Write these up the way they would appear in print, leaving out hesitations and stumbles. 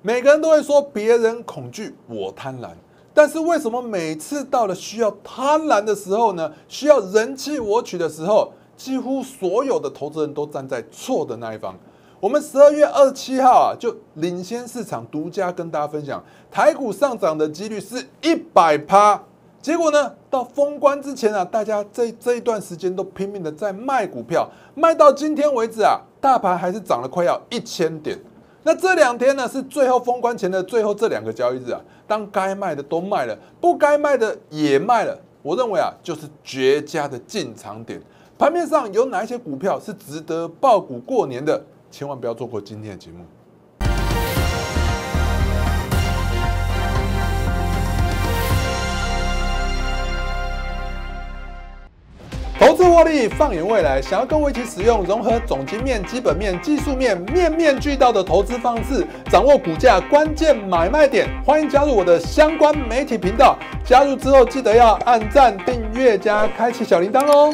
每个人都会说别人恐惧，我贪婪。但是为什么每次到了需要贪婪的时候呢？需要人气我取的时候，几乎所有的投资人都站在错的那一方。我们12月27号啊，就领先市场，独家跟大家分享，台股上涨的几率是100%。结果呢，到封关之前啊，大家这一段时间都拼命的在卖股票，卖到今天为止啊，大盘还是涨了快要1000点。那这2天呢，是最后封关前的最后这2个交易日啊，当该卖的都卖了，不该卖的也卖了。我认为啊，就是绝佳的进场点。盘面上有哪一些股票是值得抱股过年的？千万不要错过今天的节目。投资获利，放眼未来，想要跟我一起使用融合总经面、基本面、技术面，面面俱到的投资方式，掌握股价关键买卖点。欢迎加入我的相关媒体频道，加入之后记得要按赞、订阅加开启小铃铛哦。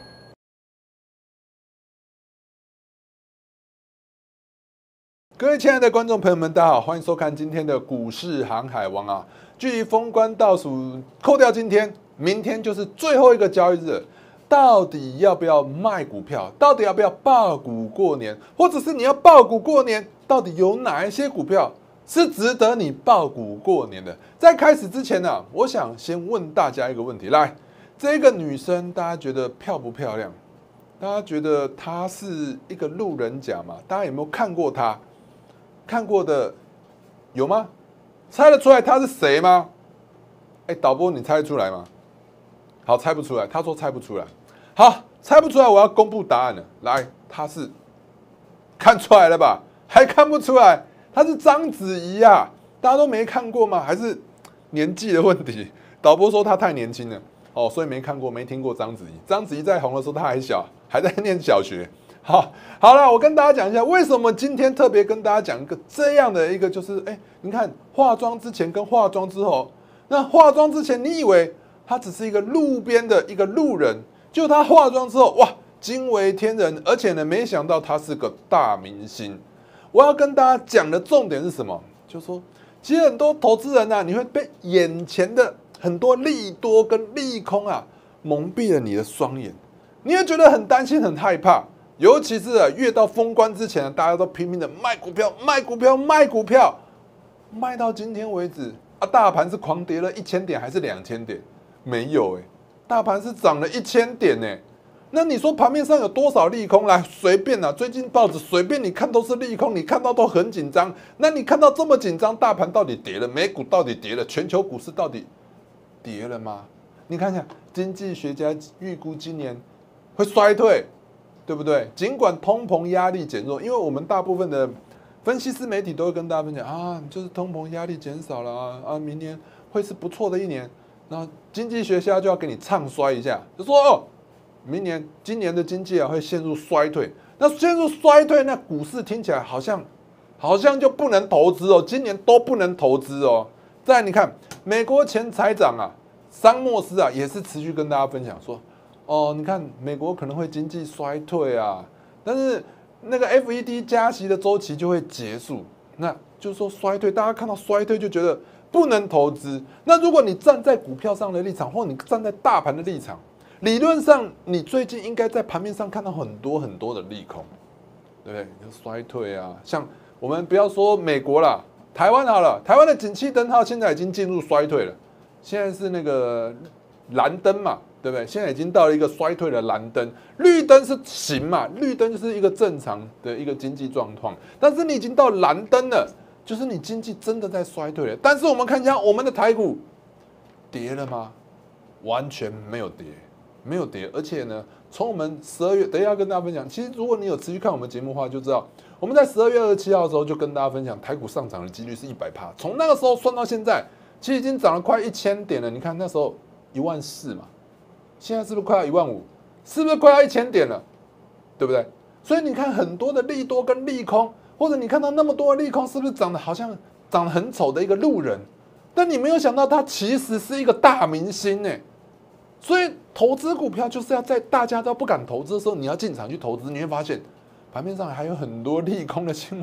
各位亲爱的观众朋友们，大家好，欢迎收看今天的股市航海王啊！距离封关倒数，扣掉今天，明天就是最后一个交易日。到底要不要卖股票？到底要不要抱股过年？或者是你要抱股过年，到底有哪一些股票是值得你抱股过年的？在开始之前呢，我想先问大家一个问题：来，这个女生大家觉得漂不漂亮？大家觉得她是一个路人甲吗？大家有没有看过她？看过的有吗？猜得出来她是谁吗？导播你猜得出来吗？好，猜不出来。他说猜不出来。好，猜不出来，我要公布答案了。来，他是看出来了吧？还看不出来？他是章子怡啊！大家都没看过吗？还是年纪的问题？导播说他太年轻了，所以没看过，没听过章子怡。章子怡在红的时候，他还小，还在念小学。好了，我跟大家讲一下，为什么今天特别跟大家讲一个这样的一个，就是你看化妆之前跟化妆之后，那化妆之前你以为他只是一个路边的一个路人，就他化妆之后，哇，惊为天人，而且呢，没想到他是个大明星。我要跟大家讲的重点是什么？就是说，其实很多投资人啊，你会被眼前的很多利多跟利空啊蒙蔽了你的双眼，你会觉得很担心、很害怕。尤其是越到封关之前，大家都拼命的卖股票、卖股票、卖股票，卖到今天为止啊，大盘是狂跌了1000点还是2000点？没有大盘是涨了1000点那你说盘面上有多少利空？来，随便最近报纸随便你看都是利空，你看到都很紧张。那你看到这么紧张，大盘到底跌了？美股到底跌了？全球股市到底跌了吗？你看看，经济学家预估今年会衰退，对不对？尽管通膨压力减弱，因为我们大部分的分析师媒体都会跟大家分享啊，就是通膨压力减少了啊，明年会是不错的一年。那经济学家就要给你唱衰一下，就说今年的经济会陷入衰退。那陷入衰退，那股市听起来好像就不能投资哦，今年都不能投资哦。再来你看，美国前财长桑莫斯也是持续跟大家分享说，你看美国可能会经济衰退啊，但是那个 FED 加息的周期就会结束，那就是说衰退，大家看到衰退就觉得不能投资。那如果你站在股票上的立场，或你站在大盘的立场，理论上你最近应该在盘面上看到很多很多的利空，对不对？衰退啊，像我们不要说美国啦，台湾好了，台湾的景气灯号现在已经进入衰退了，现在是那个蓝灯嘛，对不对？现在已经到了一个衰退的蓝灯，绿灯是行嘛，绿灯就是一个正常的一个经济状况，但是你已经到蓝灯了。就是你经济真的在衰退了，但是我们看一下我们的台股跌了吗？完全没有跌，没有跌。而且呢，从我们12月，等一下跟大家分享。其实如果你有持续看我们节目的话，就知道我们在12月27号的时候就跟大家分享，台股上涨的几率是100%。从那个时候算到现在，其实已经涨了快1000点了。你看那时候14000嘛，现在是不是快要15000？是不是快要1000点了？对不对？所以你看很多的利多跟利空。或者你看到那么多的利空，是不是长得很丑的一个路人？但你没有想到，他其实是一个大明星所以投资股票就是要在大家都不敢投资的时候，你要进场去投资，你会发现盘面上还有很多利空的新闻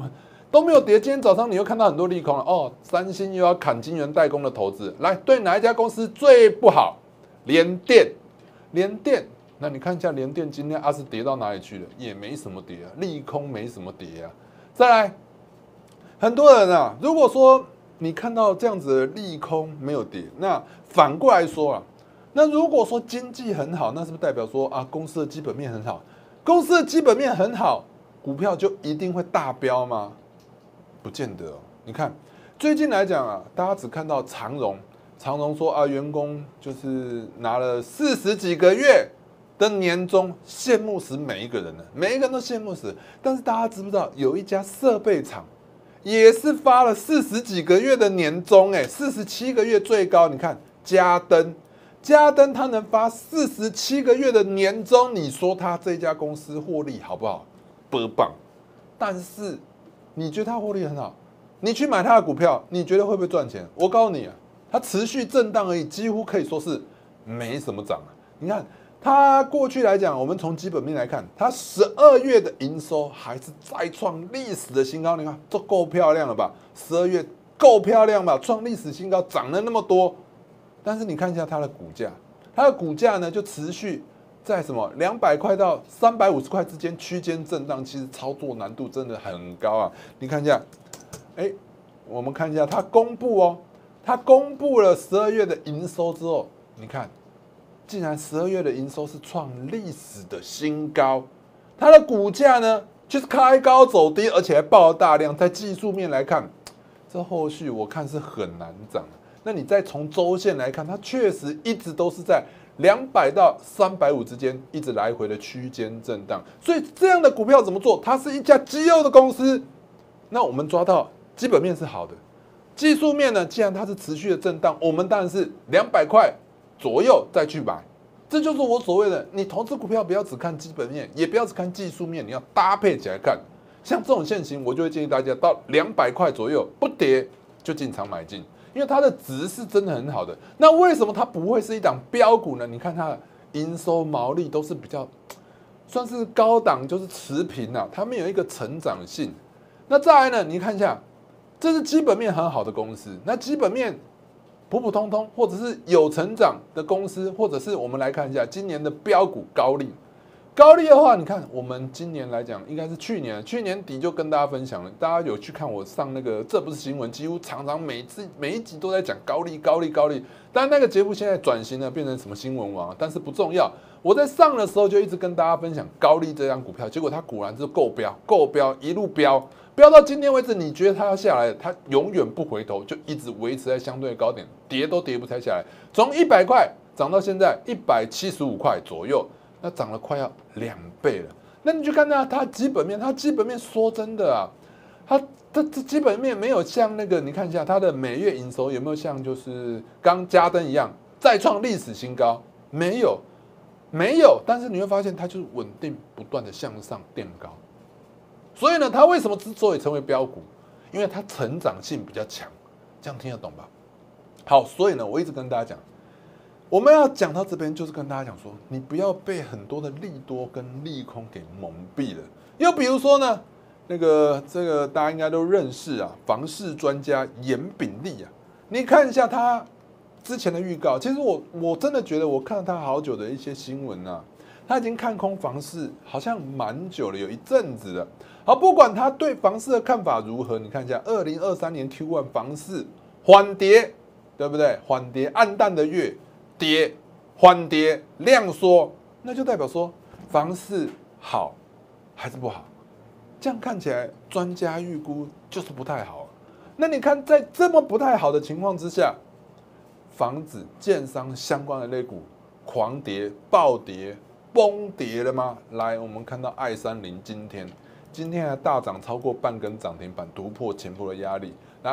都没有跌。今天早上你又看到很多利空了哦，三星又要砍晶圆代工的投资，来对哪一家公司最不好？联电，联电。那你看一下联电今天是跌到哪里去了？也没什么跌啊，利空没什么跌啊。再来，很多人啊，如果说你看到这样子的利空没有跌，那反过来说啊，那如果说经济很好，那是不是代表说啊公司的基本面很好？公司的基本面很好，股票就一定会大飙吗？不见得哦。你看最近来讲啊，大家只看到长荣说啊，员工就是拿了40几个月的年终，羡慕死每一个人了，每一个人都羡慕死。但是大家知不知道，有一家设备厂也是发了40几个月的年终，47个月最高。你看嘉登它能发47个月的年终，你说它这家公司获利好不好？不棒。但是你觉得它获利很好，你去买它的股票，你觉得会不会赚钱？我告诉你啊，它持续震荡而已，几乎可以说是没什么涨啊。你看它过去来讲，我们从基本面来看，它12月的营收还是再创历史的新高。你看这够漂亮了吧？12月够漂亮吧？创历史新高，涨了那么多。但是你看一下它的股价，呢就持续在什么200块到350块之间区间震荡，其实操作难度真的很高啊。你看一下，我们看一下它公布了12月的营收之后，你看。竟然12月的营收是创历史的新高，它的股价呢就是开高走低，而且还爆了大量。在技术面来看，这后续我看是很难涨。那你再从周线来看，它确实一直都是在200到350之间一直来回的区间震荡。所以这样的股票怎么做？它是一家绩优的公司。那我们抓到基本面是好的，技术面呢，既然它是持续的震荡，我们当然是200块。左右再去买，这就是我所谓的，你投资股票不要只看基本面，也不要只看技术面，你要搭配起来看。像这种现形，我就会建议大家到200块左右不跌就进场买进，因为它的值是真的很好的。那为什么它不会是一档标股呢？你看它的营收毛利都是比较算是高档，就是持平啊，它们有一个成长性。那再来呢，你看一下，这是基本面很好的公司，那基本面。普普通通，或者是有成长的公司，或者是我们来看一下今年的标股高利。高利的话，你看我们今年来讲，应该是去年底就跟大家分享了。大家有去看我上那个这不是新闻，几乎常常每一集都在讲高利。但那个节目现在转型了，变成什么新闻网，但是不重要。我在上的时候就一直跟大家分享高利这张股票，结果它果然是够标，一路飙到今天为止，你觉得它要下来，它永远不回头，就一直维持在相对的高点，跌都跌不太下来。从100块涨到现在175块左右，那涨了快要2倍了。那你去看到它基本面，说真的啊，它基本面没有像那个，你看一下它的每月营收有没有像就是刚嘉登一样再创历史新高？没有。但是你会发现它就是稳定不断的向上垫高。所以呢，它为什么之所以成为标股？因为它成长性比较强，这样听得懂吧？好，所以呢，我一直跟大家讲，我们要讲到这边，就是跟大家讲说，你不要被很多的利多跟利空给蒙蔽了。又比如说呢，这个大家应该都认识啊，房市专家严炳立啊，你看一下他之前的预告，其实我真的觉得我看了他好久的一些新闻啊。他已经看空房市，好像蛮久了，有一阵子了。好，不管他对房市的看法如何，你看一下2023年 Q1 房市缓跌，对不对？缓跌，暗淡的月跌，缓跌，量缩，那就代表说房市好还是不好？这样看起来，专家预估就是不太好。那你看，在这么不太好的情况之下，房子、建商相关的类股狂跌、暴跌。崩跌了吗？来，我们看到i30今天还大涨超过半根涨停板，突破前波的压力。来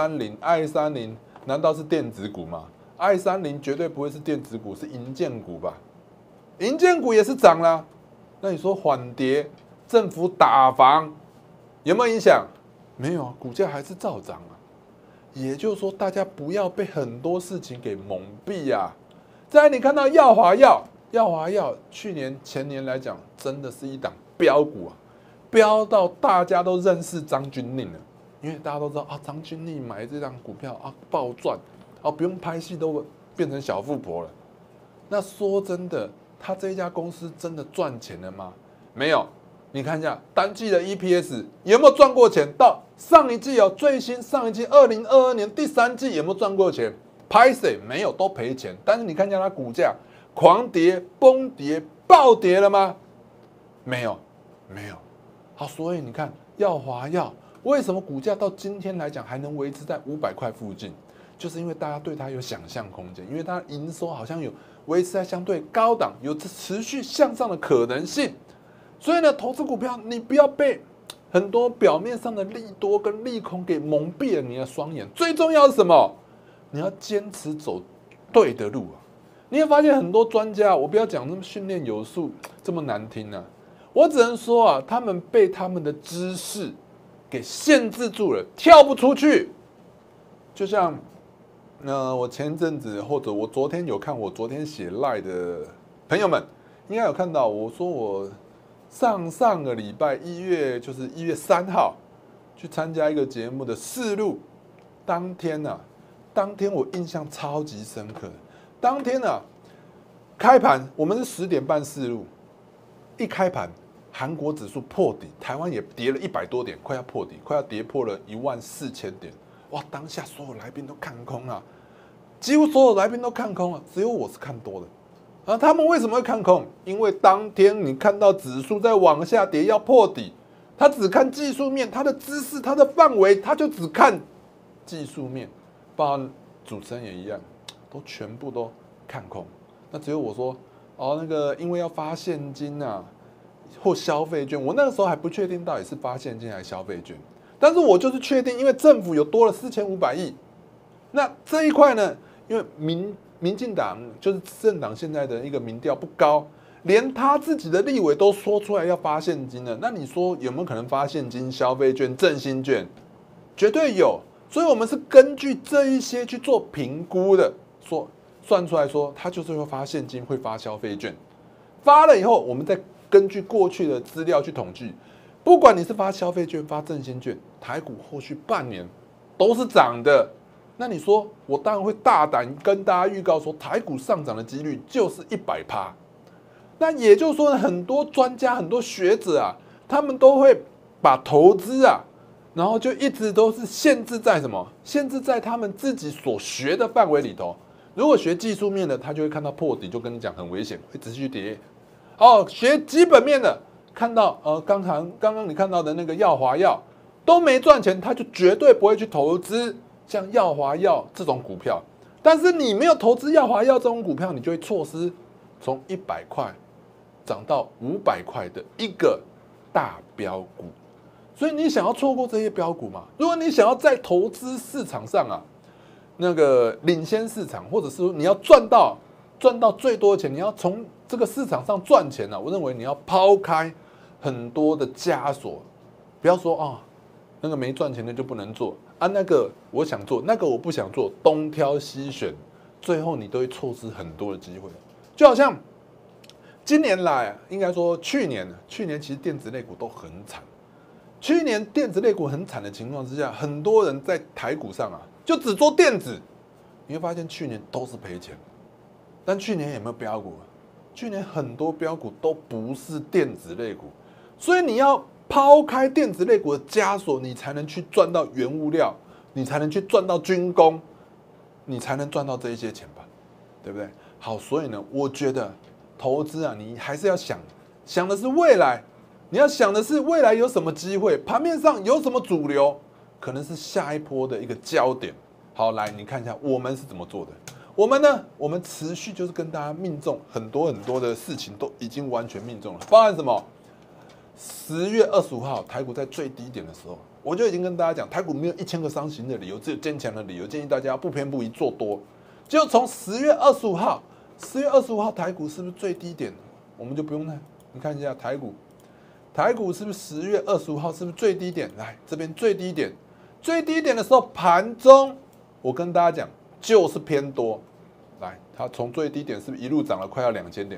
，i30难道是电子股吗？i30绝对不会是电子股，是营建股吧？营建股也是涨啦。那你说缓跌，政府打房有没有影响？没有啊，股价还是照涨啊。也就是说，大家不要被很多事情给蒙蔽啊。再来，你看到耀华药去年前年来讲，真的是一档标股啊！ 飙到大家都认识张钧甯了，因为大家都知道啊，张钧甯买这张股票啊暴赚，啊不用拍戏都变成小富婆了。那说真的，他这一家公司真的赚钱了吗？没有。你看一下单季的 EPS 有没有赚过钱？到上一季最新上一季2022年第3季有没有赚过钱？拍谁没有，都赔钱。但是你看一下它股价狂跌、崩跌、暴跌了吗？没有，没有。好，所以你看耀华药为什么股价到今天来讲还能维持在500块附近？就是因为大家对它有想象空间，因为它营收好像有维持在相对高档，有持续向上的可能性。所以呢，投资股票你不要被很多表面上的利多跟利空给蒙蔽了你的双眼。最重要是什么？你要坚持走对的路啊！你会发现很多专家，我不要讲那么训练有素这么难听啊，我只能说啊，他们被他们的知识给限制住了，跳不出去。就像我前阵子或者我昨天有看我昨天写 LINE 的朋友们，应该有看到我说我上个礼拜1月3号去参加一个节目的试录，当天我印象超级深刻的。当天开盘我们是10点半试录，一开盘韩国指数破底，台湾也跌了100多点，快要破底，快要跌破了14000点。哇！当下所有来宾都看空啊，几乎所有来宾都看空了，只有我是看多的。他们为什么会看空？因为当天你看到指数在往下跌，要破底，他只看技术面，他的知识、他的范围，他就只看技术面。包括主持人也一样，都全部都看空。那只有我说，因为要发现金啊，或消费券，我那个时候还不确定到底是发现金还是消费券，但是我就是确定，因为政府有多了4500亿，那这一块呢，因为民进党就是政党现在的一个民调不高，连他自己的立委都说出来要发现金了。那你说有没有可能发现金、消费券、振兴券？绝对有。所以我们是根据这一些去做评估的，算出来说，他就是会发现金、会发消费券。发了以后，我们再根据过去的资料去统计，不管你是发消费券、发振兴券，台股后续半年都是涨的。那你说，我当然会大胆跟大家预告说，台股上涨的几率就是100%。那也就是说，很多专家、很多学者啊，他们都会把投资啊，然后就一直都是限制在什么？限制在他们自己所学的范围里头。如果学技术面的，他就会看到破底，就跟你讲很危险，会持续跌。学基本面的，看到刚刚你看到的那个耀华药都没赚钱，他就绝对不会去投资像耀华药这种股票。但是你没有投资耀华药这种股票，你就会错失从100块涨到500块的一个大标股。所以你想要错过这些标股吗？如果你想要在投资市场上那个领先市场，或者是说你要赚到最多的钱，你要从这个市场上赚钱我认为你要抛开很多的枷锁，不要说那个没赚钱的就不能做那个我想做，那个我不想做，东挑西选，最后你都会错失很多的机会。就好像今年来应该说去年其实电子类股都很惨。去年电子类股很惨的情况之下，很多人在台股上就只做电子，你会发现去年都是赔钱。但去年有没有标股？去年很多标股都不是电子类股，所以你要抛开电子类股的枷锁，你才能去赚到原物料，你才能去赚到军工，你才能赚到这一些钱吧，对不对？好，所以呢，我觉得投资你还是要想的是未来。你要想的是未来有什么机会，盘面上有什么主流，可能是下一波的一个焦点。好，来你看一下我们是怎么做的。我们呢，我们持续就是跟大家命中很多的事情，都已经完全命中了。包含什么？10月25号台股在最低点的时候，我就已经跟大家讲，台股没有1000个伤心的理由，只有坚强的理由。建议大家不偏不倚做多。就从10月25号台股是不是最低点？我们就不用看，你看一下台股是不是10月25号是不是最低点？来这边最低点的时候，盘中我跟大家讲就是偏多。来，它从最低点是不是一路涨了快要2000点？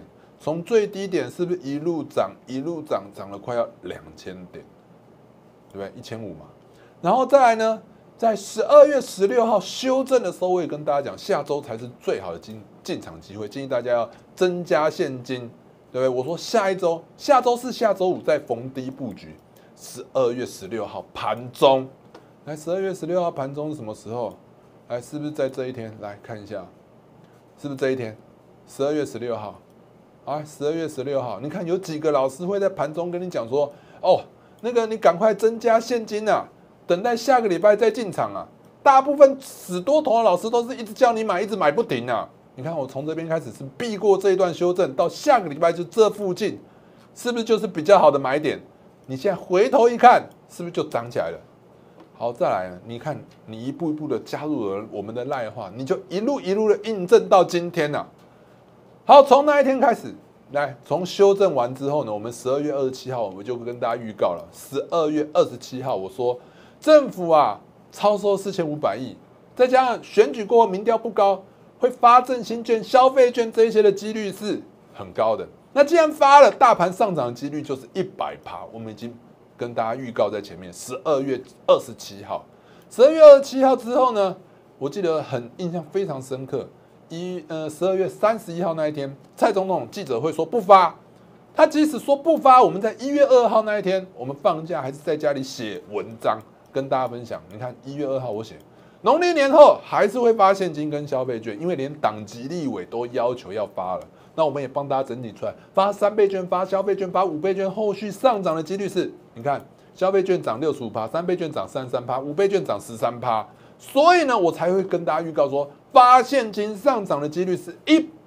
从最低点是不是一路涨，涨了快要2000点，对不对？1500嘛。然后再来呢，在12月16号修正的时候，我也跟大家讲，下周才是最好的进场机会，建议大家要增加现金，对不对？我说下周是下周五再逢低布局。12月16号盘中，来12月16号盘中是什么时候？来，是不是在这一天？来看一下，是不是这一天？12月16号。啊，12月16号，你看有几个老师会在盘中跟你讲说，哦，那个你赶快增加现金啊，等待下个礼拜再进场啊。大部分死多头的老师都是一直叫你买，一直买不停啊。你看我从这边开始是避过这一段修正，到下个礼拜就这附近，是不是就是比较好的买点？你现在回头一看，是不是就涨起来了？好，再来，你看你一步一步的加入了我们的赖的话，你就一路的印证到今天啊。好，从那一天开始，来从修正完之后呢，我们12月27号我们就跟大家预告了，12月27号我说政府啊超收4500亿，再加上选举过后民调不高，会发振兴券、消费券这一些的几率是很高的。那既然发了，大盘上涨的几率就是100%，我们已经跟大家预告在前面。12月27号，12月27号之后呢，我记得印象非常深刻。12月31号那一天，蔡总统记者会说不发。他即使说不发，我们在1月2号那一天，我们放假还是在家里写文章跟大家分享。你看1月2号我写，农历年后还是会发现金跟消费券，因为连党籍立委都要求要发了。那我们也帮大家整理出来，发3倍券、发消费券、发5倍券，后续上涨的几率是，你看消费券涨65%，3倍券涨33%，5倍券涨13%。所以呢，我才会跟大家预告说，发现金上涨的几率是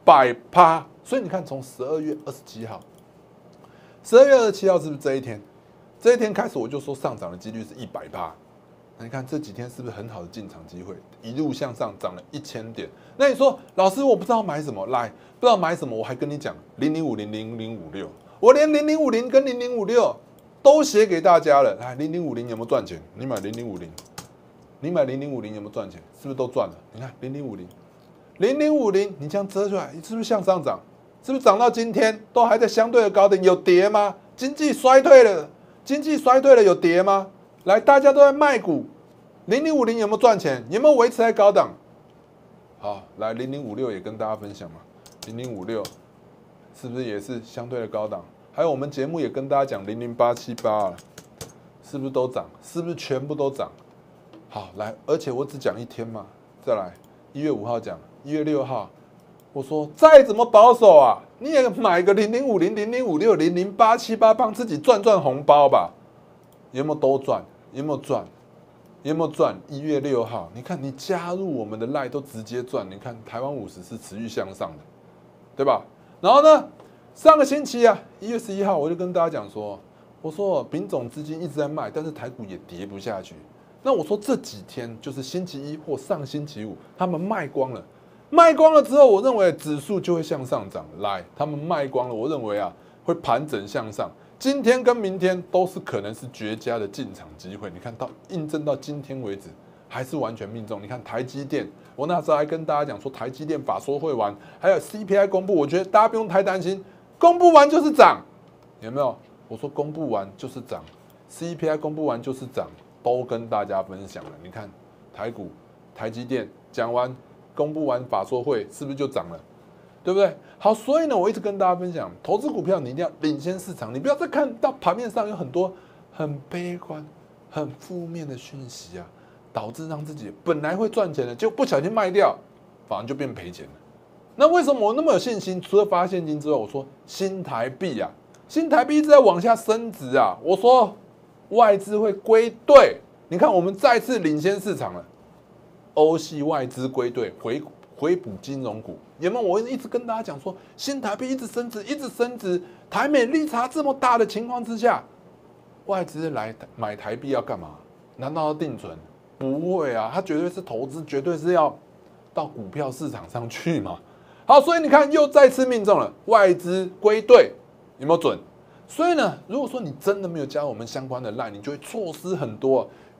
100%。所以你看，从12月27号，12月27号是不是这一天？这一天开始我就说上涨的几率是100%。那你看这几天是不是很好的进场机会？一路向上涨了1000点。那你说，老师我不知道买什么，来不知道买什么，我还跟你讲0050、0056，我连0050跟0056都写给大家了。来，0050有没有赚钱？你买0050。你买0050有没有赚钱？是不是都赚了？你看0050，你这样折出来，是不是向上涨？是不是涨到今天都还在相对的高点？有跌吗？经济衰退了有跌吗？来，大家都在卖股，0050有没有赚钱？有没有维持在高档？好，来0056也跟大家分享嘛，0056是不是也是相对的高档？还有我们节目也跟大家讲00878了，是不是都涨？是不是全部都涨？好，来，而且我只讲一天嘛，再来1月5号讲，1月6号，我说再怎么保守啊，你也买个0050、0056、00878，帮自己赚红包吧。有没有都赚？有没有赚？1月6号，你看你加入我们的 LINE 都直接赚，你看台湾50是持续向上的，对吧？然后呢，上个星期啊，1月11号我就跟大家讲说，我说丙种资金一直在卖，但是台股也跌不下去。那我说这几天就是星期一或上星期五，他们卖光了之后，我认为指数就会向上涨。来，他们卖光了，我认为啊会盘整向上。今天跟明天都是可能是绝佳的进场机会。你看到印证到今天为止，还是完全命中。你看台积电，我那时候还跟大家讲说，台积电法说会完，还有 CPI 公布，我觉得大家不用太担心，公布完就是涨，有没有？我说公布完就是涨 ，CPI 公布完就是涨。都跟大家分享了，你看台股、台积电讲完、公布完法说会，是不是就涨了？对不对？好，所以呢，我一直跟大家分享，投资股票你一定要领先市场，你不要再看到盘面上有很多很悲观、很负面的讯息啊，导致让自己本来会赚钱的，就不小心卖掉，反而就变赔钱了。那为什么我那么有信心？除了发现金之外，我说新台币啊，新台币一直在往下升值啊，我说。外资会归队，你看我们再次领先市场了。欧系外资归队，回补金融股，有没有？我一直跟大家讲说，新台币一直升值，台美利差这么大的情况之下，外资来买台币要干嘛？难道要定存？不会啊，它绝对是投资，绝对是要到股票市场上去嘛。好，所以你看又再次命中了，外资归队，有没有准？所以呢，如果说你真的没有加入我们相关的 LINE，你就会错失很多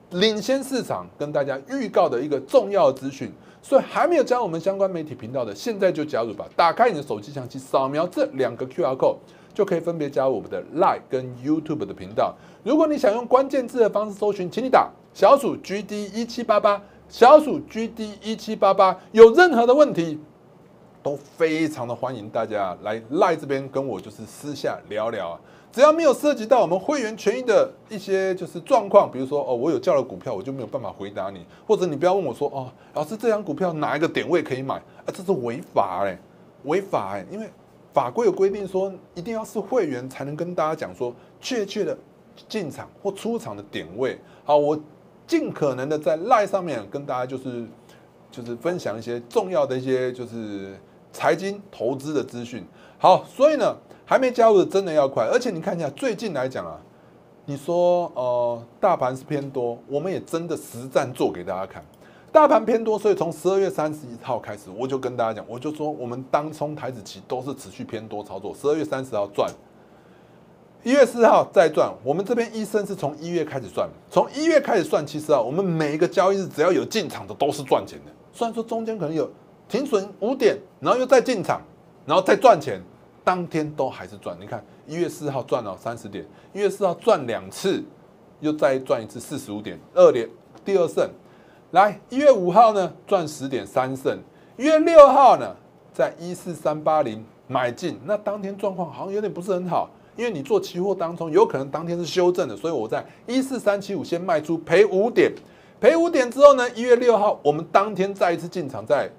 领先市场跟大家预告的一个重要的资讯。所以还没有加入我们相关媒体频道的，现在就加入吧！打开你的手机相机，扫描这2个 QR code， 就可以分别加入我们的 Line 跟 YouTube 的频道。如果你想用关键字的方式搜寻，请你打小鼠 GD1788， 小鼠 GD1788。有任何的问题，都非常的欢迎大家来 Line 这边跟我就是私下聊聊啊。只要没有涉及到我们会员权益的一些就是状况，比如说我有叫了股票，我就没有办法回答你，或者你不要问我说老师这张股票哪一个点位可以买这是违法违法因为法规有规定说一定要是会员才能跟大家讲说确切的进场或出场的点位。好，我尽可能的在 LINE 上面跟大家就是分享一些重要的一些就是财经投资的资讯。好，所以呢，还没加入的真的要快，而且你看一下最近来讲你说大盘是偏多，我们也真的实战做给大家看，大盘偏多，所以从12月31号开始，我就跟大家讲，我就说我们当冲台指期都是持续偏多操作，12月30号赚，1月4号再赚，我们这边医生是从1月开始算，从1月开始算，其实我们每一个交易日只要有进场的都是赚钱的，虽然说中间可能有停损5点，然后又再进场，然后再赚钱。当天都还是赚，你看1月4号赚了30点，1月4号赚2次，又再赚一次45点，2连第2胜。来1月5号呢赚10点3胜，1月6号呢在14380买进，那当天状况好像有点不是很好，因为你做期货当中有可能当天是修正的，所以我在14375先卖出赔5点，赔5点之后呢，1月6号我们当天再一次进场，在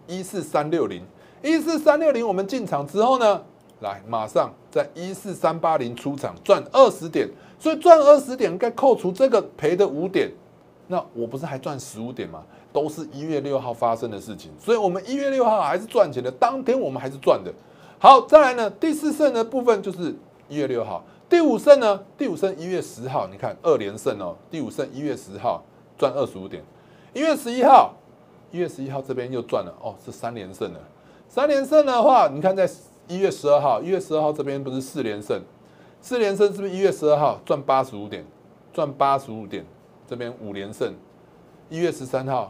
14360我们进场之后呢。来，马上在14380出场赚20点，所以赚20点该扣除这个赔的5点，那我不是还赚15点吗？都是1月6号发生的事情，所以我们1月6号还是赚钱的，当天我们还是赚的。好，再来呢，第4胜的部分就是1月6号，第5胜呢，第5胜1月10号，你看2连胜第5胜1月10号赚25点，1月11号这边又赚了是3连胜了，3连胜的话，你看在1月12号，1月12号这边不是4连胜，4连胜是不是1月12号赚85点，赚85点，这边5连胜，1月13号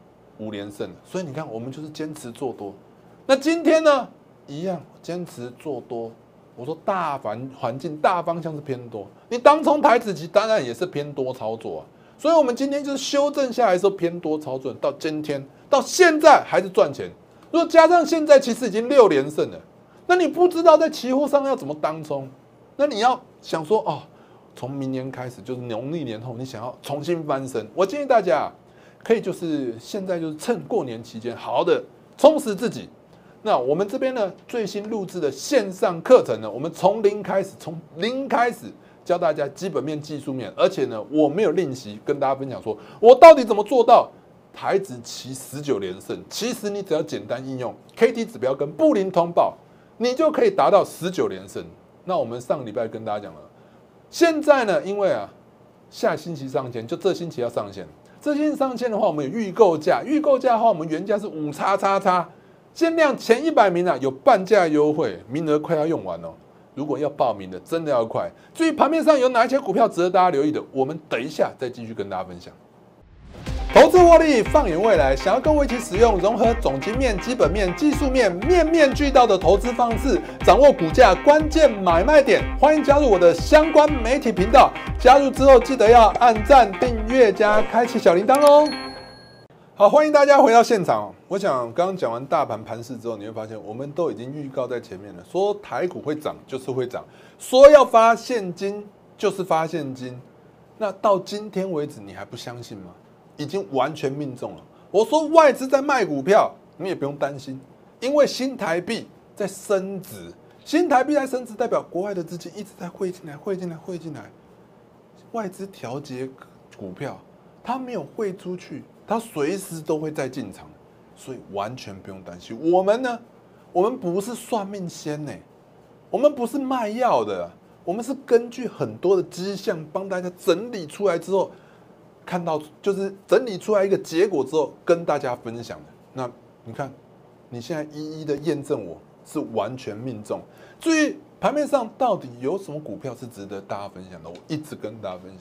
5连胜，所以你看我们就是坚持做多。那今天呢，一样坚持做多。我说大环境大方向是偏多，你当冲台指期当然也是偏多操作所以我们今天就是修正下来的时候偏多操作，到今天到现在还是赚钱。如果加上现在其实已经6连胜了。那你不知道在期货上要怎么当冲，那你要想说从明年开始就是农历年后，你想要重新翻身，我建议大家可以就是现在就是趁过年期间好好的充实自己。那我们这边呢最新录制的线上课程呢，我们从零开始教大家基本面、技术面，而且呢我没有练习跟大家分享说我到底怎么做到台指期19连胜。其实你只要简单应用 KD 指标跟布林通报。你就可以达到19连胜。那我们上个礼拜跟大家讲了，现在呢，因为下星期上线，就这星期要上线。这星期上线的话，我们有预购价，预购价的话，我们原价是5XXX，限量前100名有半价优惠，名额快要用完如果要报名的，真的要快。至于盘面上有哪一些股票值得大家留意的，我们等一下再继续跟大家分享。投资获利，放眼未来，想要跟我一起使用融合总经面、基本面、技术面，面面俱到的投资方式，掌握股价关键买卖点。欢迎加入我的相关媒体频道，加入之后记得要按赞、订阅加开启小铃铛哦。好，欢迎大家回到现场。我想刚刚讲完大盘盘势之后，你会发现我们都已经预告在前面了，说台股会涨就是会涨，说要发现金就是发现金。那到今天为止，你还不相信吗？已经完全命中了。我说外资在卖股票，你也不用担心，因为新台币在升值，新台币在升值，代表国外的资金一直在汇进来，汇进来，汇进来。外资调节股票，它没有汇出去，它随时都会再进场，所以完全不用担心。我们呢，我们不是算命仙我们不是卖药的，我们是根据很多的迹象帮大家整理出来之后。看到就是整理出来一个结果之后，跟大家分享的。那你看，你现在一一的验证我是完全命中。至于盘面上到底有什么股票是值得大家分享的，我一直跟大家分享。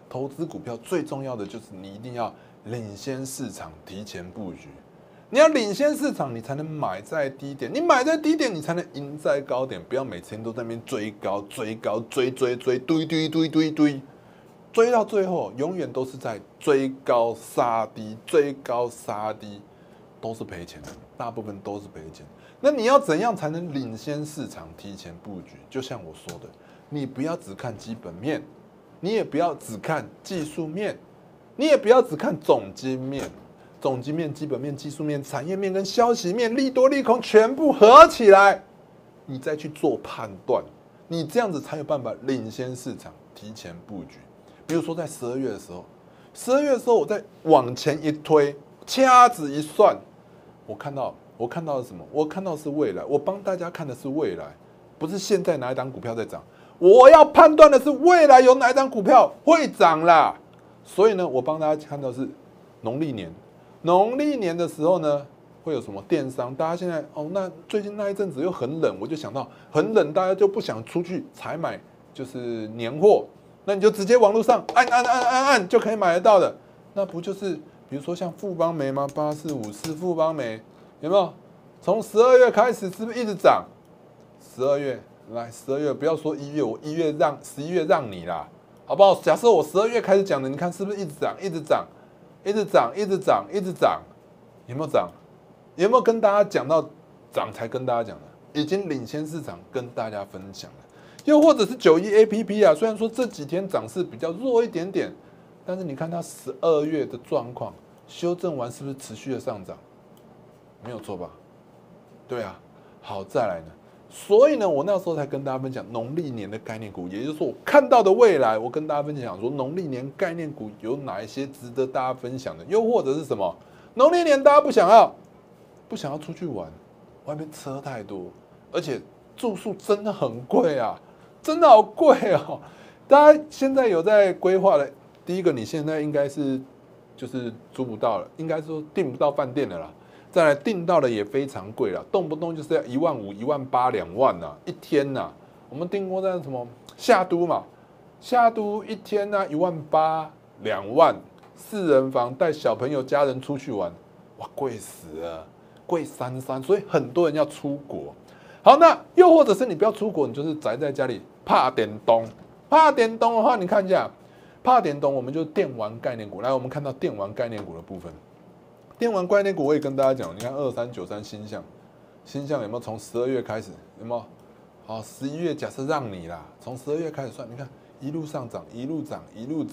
投资股票最重要的就是你一定要领先市场，提前布局。你要领先市场，你才能买在低点。你买在低点，你才能赢在高点。不要每天都在那边追高、追高、追，追到最后，永远都是在追高杀低，追高杀低，都是赔钱的，大部分都是赔钱。那你要怎样才能领先市场，提前布局？就像我说的，你不要只看基本面，你也不要只看技术面，你也不要只看总经面。总经面、基本面、技术面、产业面跟消息面，利多利空全部合起来，你再去做判断，你这样子才有办法领先市场，提前布局。比如说在12月的时候我再往前一推，掐指一算，我看到的是什么？我看到的是未来，我帮大家看的是未来，不是现在哪一档股票在涨，我要判断的是未来有哪一档股票会涨啦。所以呢，我帮大家看到的是农历年的时候呢，会有什么电商？大家现在那最近那一阵子又很冷，我就想到很冷，大家就不想出去采买，就是年货，那你就直接网络上按就可以买得到的。那不就是比如说像富邦媒吗？8454富邦媒有没有？从12月开始是不是一直涨？12月不要说1月，我11月让你啦，好不好？假设我12月开始讲的，你看是不是一直涨？一直涨，有没有涨？有没有跟大家讲到涨才跟大家讲的？已经领先市场跟大家分享了。又或者是91 APP 啊，虽然说这几天涨势比较弱一点点，但是你看它12月的状况，修正完是不是持续的上涨？没有错吧？对啊，好，再来呢。所以呢，我那时候才跟大家分享农历年的概念股，也就是说我看到的未来，我跟大家分享说农历年概念股有哪一些值得大家分享的，又或者是什么？农历年大家不想要出去玩，外面车太多，而且住宿真的很贵啊，真的好贵哦。大家现在有在规划的，第一个你现在应该是就是租不到了，应该说订不到饭店了啦。再来订到的也非常贵了，动不动就是要15000、18000、2万呐，一天呐。我们订过在什么夏都嘛，夏都一天呢18000、2万，4人房带小朋友家人出去玩，哇，贵死了，贵三，所以很多人要出国。好，那又或者是你不要出国，你就是宅在家里怕电动。怕电动的话，你看一下，怕电动我们就电玩概念股。来，我们看到电玩概念股的部分。电玩概念股我也跟大家讲，你看2393星象有没有从12月开始有没有？好，11月假设让你啦，从12月开始算，你看一路上涨，一路涨，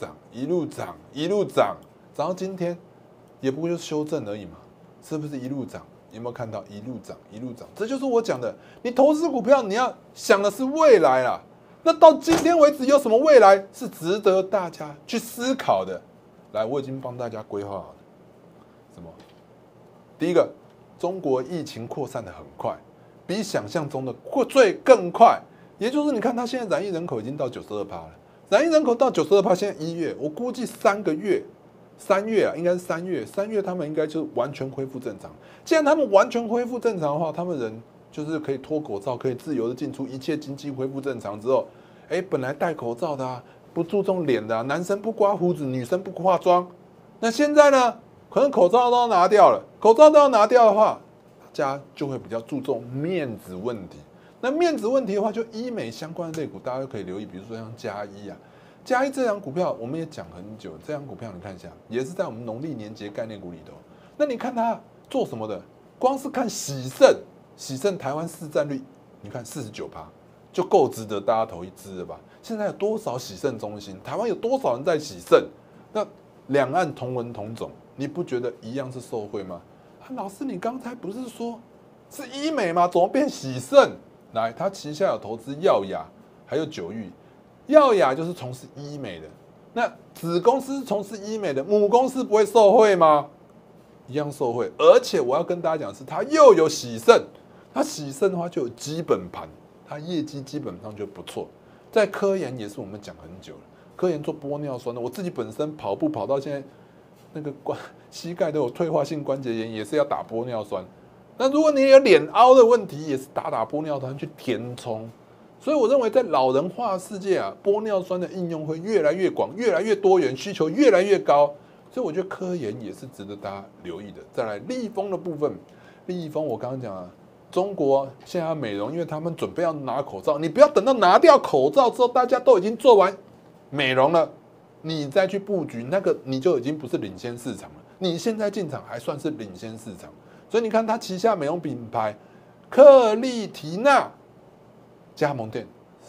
涨到今天，也不过就是修正而已嘛，是不是一路涨？有没有看到一路涨？这就是我讲的，你投资股票你要想的是未来啦。那到今天为止有什么未来是值得大家去思考的？来，我已经帮大家规划好了。什么？第一个，中国疫情扩散的很快，比想象中的更快。也就是你看，它现在染疫人口已经到92%了，染疫人口到92%，现在1月，我估计3月啊，应该是3月他们应该就完全恢复正常。既然他们完全恢复正常的话，他们人就是可以脱口罩，可以自由的进出，一切经济恢复正常之后，本来戴口罩的啊，不注重脸的啊，男生不刮胡子，女生不化妆，那现在呢？可能口罩都要拿掉了，口罩都要拿掉的话，大家就会比较注重面子问题。那面子问题的话，就医美相关的类股，大家就可以留意，比如说像嘉一啊，嘉一这档股票我们也讲很久，这档股票你看一下，也是在我们农历年节概念股里头。那你看它做什么的？光是看喜盛台湾市占率，你看49%，就够值得大家投一支了吧？现在有多少喜盛中心？台湾有多少人在喜盛？那两岸同文同种。你不觉得一样是受惠吗？老师，你刚才不是说是医美吗？怎么变喜盛？来，他旗下有投资耀雅，还有九玉。耀雅就是从事医美的，那子公司是从事医美的，母公司不会受惠吗？一样受惠。而且我要跟大家讲的是，它又有喜盛，它喜盛的话就有基本盘，它业绩基本上就不错。在科研也是我们讲很久了，科研做玻尿酸的，我自己本身跑步跑到现在。那个膝盖都有退化性关节炎，也是要打玻尿酸。那如果你有脸凹的问题，也是打玻尿酸去填充。 所以我认为在老人化世界啊，玻尿酸的应用会越来越广、越来越多元，需求越来越高。所以我觉得科研也是值得大家留意的。再来立丰的部分，立丰我刚刚讲啊，中国现在要美容，因为他们准备要拿口罩，你不要等到拿掉口罩之后，大家都已经做完美容了，你再去布局那个，你就已经不是领先市场了。你现在进场还算是领先市场，所以你看它旗下美容品牌克丽缇娜加盟店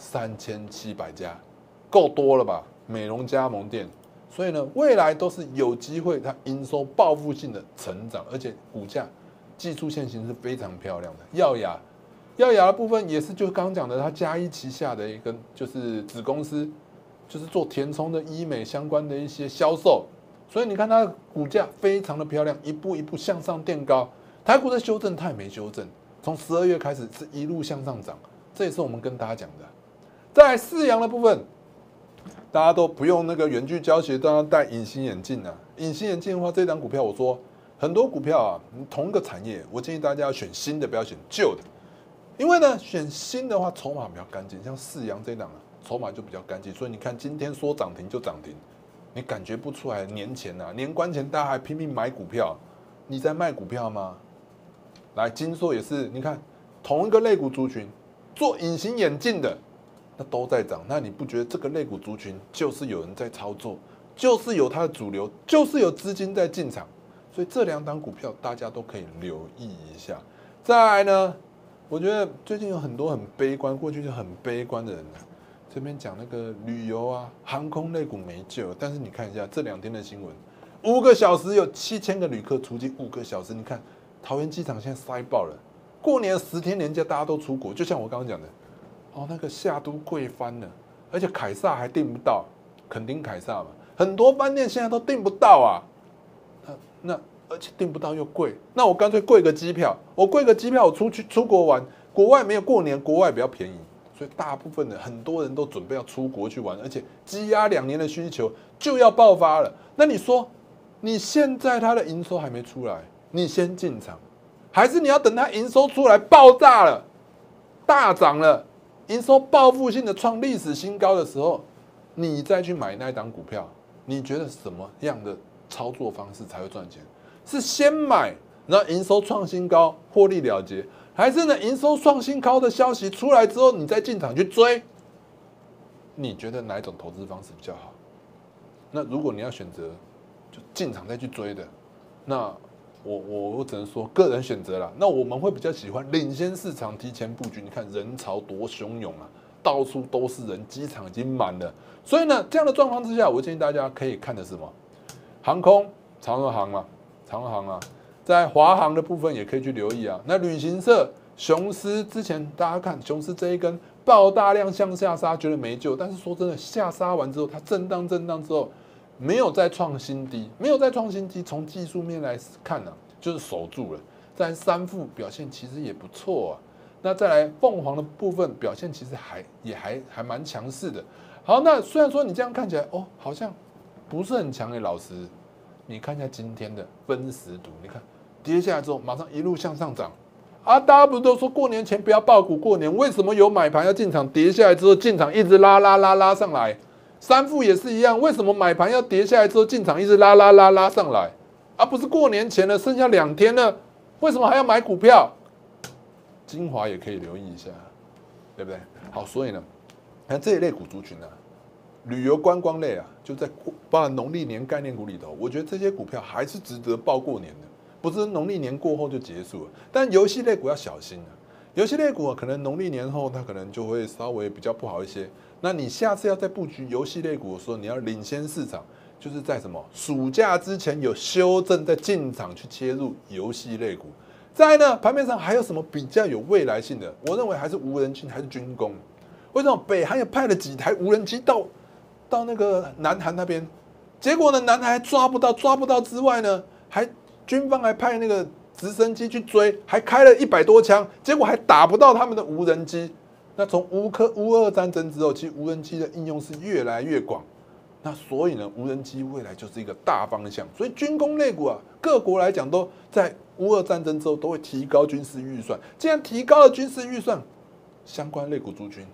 3700家，够多了吧？美容加盟店。所以呢，未来都是有机会，它营收报复性的成长，而且股价技术线型是非常漂亮的。耀雅的部分也是，就刚刚讲的，它嘉一旗下的一个就是子公司，就是做填充的医美相关的一些销售。所以你看它的股价非常的漂亮，一步一步向上垫高。台股的修正它也没修正，从12月开始是一路向上涨，这也是我们跟大家讲的。在四阳的部分。大家都不用那个远距教学，都要戴隐形眼镜啊。隐形眼镜的话，这档股票我说很多股票啊，同一个产业，我建议大家要选新的，不要选旧的。因为呢，选新的话，筹码比较干净，像四阳这档啊，筹码就比较干净。所以你看今天说涨停就涨停，你感觉不出来。年前啊，年关前大家还拼命买股票，你在卖股票吗？来，金硕也是，你看同一个类股族群，做隐形眼镜的。那都在涨，那你不觉得这个类股族群就是有人在操作，就是有它的主流，就是有资金在进场，所以这两档股票大家都可以留意一下。再来呢，我觉得最近有很多很悲观，过去就很悲观的人呢，这边讲那个旅游啊、航空类股没救，但是你看一下这2天的新闻，5个小时有7000个旅客出境，5个小时，你看桃园机场现在塞爆了，过年10天连假大家都出国，就像我刚刚讲的。哦，那个夏都贵翻了，而且凯撒还订不到，垦丁凯撒嘛，很多饭店现在都订不到啊。那而且订不到又贵，那我干脆贵个机票，我出国玩，国外没有过年，国外比较便宜，所以大部分的很多人都准备要出国去玩，而且积压2年的需求就要爆发了。那你说，你现在它的营收还没出来，你先进场，还是你要等它营收出来爆炸了，大涨了？营收报复性的创历史新高的时候，你再去买那一档股票，你觉得什么样的操作方式才会赚钱？是先买，然后营收创新高，获利了结，还是呢营收创新高的消息出来之后，你再进场去追？你觉得哪一种投资方式比较好？那如果你要选择就进场再去追的，那我只能说个人选择啦。那我们会比较喜欢领先市场，提前布局。你看人潮多汹涌啊，到处都是人，机场已经满了。所以呢，这样的状况之下，我建议大家可以看的是什么？航空，长荣航嘛，长荣航啊，在华航的部分也可以去留意啊。那旅行社，雄狮之前大家看雄狮这一根爆大量向下杀，觉得没救。但是说真的，下杀完之后，它震荡之后。没有再创新低，从技术面来看呢、就是守住了。再来三富表现其实也不错啊。那再来凤凰的部分表现其实还蛮强势的。好，那虽然说你这样看起来哦，好像不是很强老师，你看一下今天的分时图，你看跌下来之后马上一路向上涨啊！大家不是都说过年前不要抱股过年，为什么有买盘要进场？跌下来之后进场一直拉上来。三富也是一样，为什么买盘要跌下来之后进场一直拉上来？而不是过年前了，剩下2天了，为什么还要买股票？精华也可以留意一下，对不对？好，所以呢，看这一类股族群啊，旅游观光类啊，就在包含农历年概念股里头，我觉得这些股票还是值得抱过年的，不是农历年过后就结束了。但游戏类股要小心啊，游戏类股可能农历年后它可能就会稍微比较不好一些。那你下次要在布局游戏类股的时候，你要领先市场，就是在什么暑假之前有修正，再进场去切入游戏类股。再来呢，盘面上还有什么比较有未来性的？我认为还是无人机，还是军工。为什么北韩也派了几台无人机到那个南韩那边？结果呢，南韩还抓不到之外呢，还军方还派那个直升机去追，还开了100多枪，结果还打不到他们的无人机。那从乌俄战争之后，其实无人机的应用是越来越广。那所以呢，无人机未来就是一个大方向。所以军工类股啊，各国来讲都在乌俄战争之后都会提高军事预算。既然提高了军事预算，相关类股族群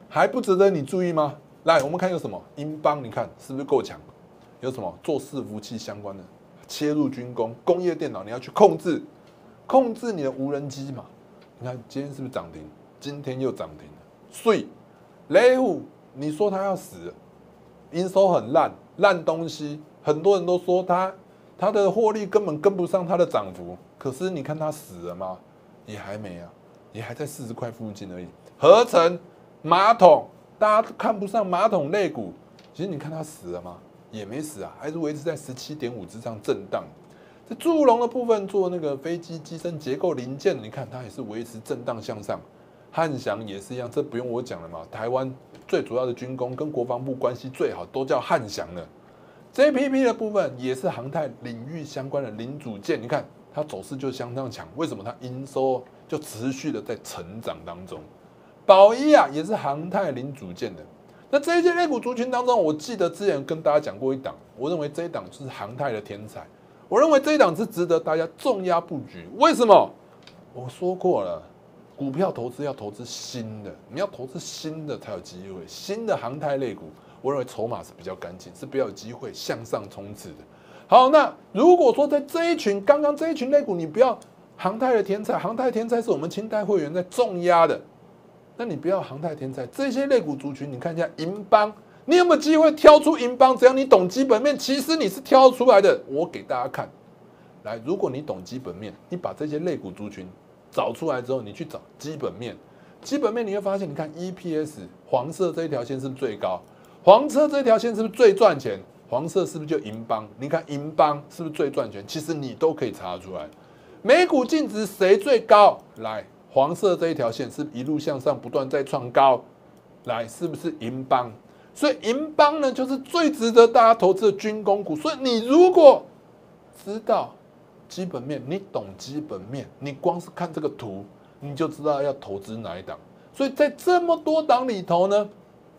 还不值得你注意吗？来，我们看有什么？英邦，你看是不是够强？有什么做伺服器相关的，切入军工、工业电脑，你要去控制你的无人机嘛？你看今天是不是涨停？今天又涨停了。所以雷虎，你说它要死了，营收很烂东西，很多人都说它的获利根本跟不上它的涨幅。可是你看它死了吗？也还没啊，也还在40块附近而已。合成马桶，大家看不上马桶类股，其实你看它死了吗？也没死啊，还是维持在17.5之上震荡。这祝融的部分做那个飞机机身结构零件，你看它也是维持震荡向上。汉翔也是一样，这不用我讲了嘛。台湾最主要的军工跟国防部关系最好，都叫汉翔了。JPP 的部分也是航太领域相关的零组件，你看它走势就相当强。为什么它营收就持续的在成长当中？宝一啊也是航太零组件的。那这一些类股族群当中，我记得之前跟大家讲过一档，我认为这一档就是航太的天才。我认为这一档是值得大家重压布局。为什么？我说过了，股票投资要投资新的，你要投资新的才有机会。新的航太类股，我认为筹码是比较干净，是比较有机会向上冲刺的。好，那如果说在刚刚这一群类股，你不要航太的天才，航太天才是我们清代会员在重压的，那你不要航太天才，这些类股族群，你看一下银邦。你有没有机会挑出银邦？只要你懂基本面，其实你是挑出来的。我给大家看，来，如果你懂基本面，你把这些类股族群找出来之后，你去找基本面，你会发现，你看 EPS 黄色这一条线是不是最高？黄色这条线是不是最赚钱？黄色是不是就银邦？你看银邦是不是最赚钱？其实你都可以查出来。每股净值谁最高？来，黄色这一条线是一路向上，不断在创高。来，是不是银邦？所以银邦呢，就是最值得大家投资的军工股。所以你如果知道基本面，你懂基本面，你光是看这个图，你就知道要投资哪一档。所以在这么多档里头呢，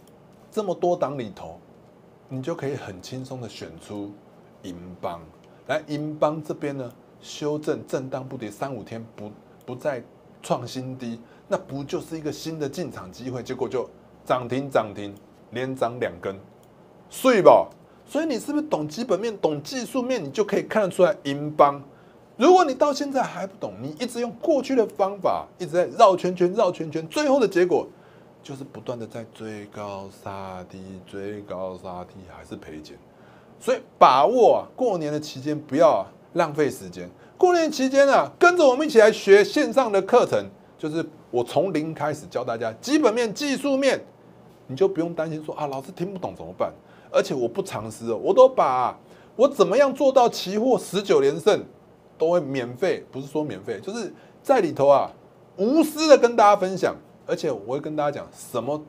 你就可以很轻松的选出银邦。来，银邦这边呢，修正震荡不跌3-5天不再创新低，那不就是一个新的进场机会？结果就涨停。连涨2根，碎吧？所以你是不是懂基本面、懂技术面，你就可以看得出来银邦。如果你到现在还不懂，你一直用过去的方法，一直在绕圈圈，最后的结果就是不断的在追高杀低，还是赔钱。所以把握过年的期间不要浪费时间。过年期间跟着我们一起来学线上的课程，就是我从零开始教大家基本面、技术面。你就不用担心说老师听不懂怎么办？而且我不藏私我都把我怎么样做到期货19连胜都会免费，不是说免费，就是在里头无私的跟大家分享，而且我会跟大家讲什么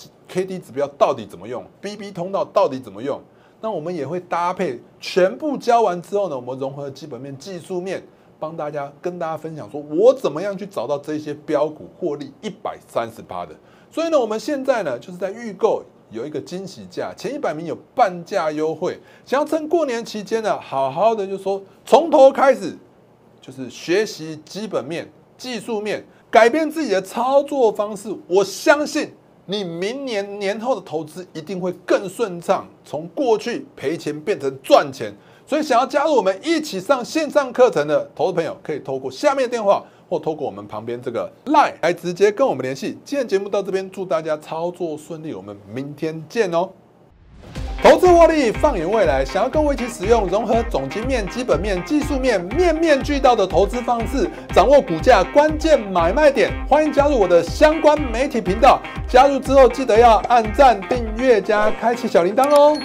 KD 指标到底怎么用 ，BB 通道到底怎么用。那我们也会搭配全部教完之后呢，我们融合基本面、技术面，跟大家分享说我怎么样去找到这些标股获利130%的。所以呢，我们现在呢就是在预购有一个惊喜价，前100名有半价优惠，想要趁过年期间呢，好好的就说从头开始，就是学习基本面、技术面，改变自己的操作方式。我相信你明年年后的投资一定会更顺畅，从过去赔钱变成赚钱。所以想要加入我们一起上线上课程的投资朋友，可以透过下面的电话。或透过我们旁边这个 LINE 来直接跟我们联系。今天节目到这边，祝大家操作顺利，我们明天见哦。投资获利，放眼未来，想要跟我一起使用融合总经面、基本面、技术面，面面俱到的投资方式，掌握股价关键买卖点，欢迎加入我的相关媒体频道。加入之后记得要按赞、订阅加开启小铃铛哦。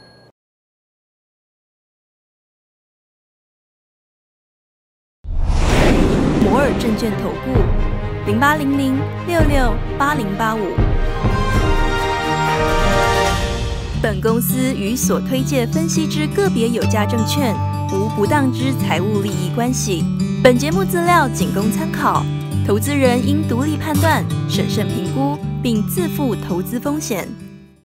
摩尔证券投顾0800668085。本公司与所推介分析之个别有价证券无不当之财务利益关系。本节目资料仅供参考，投资人应独立判断、审慎评估，并自负投资风险。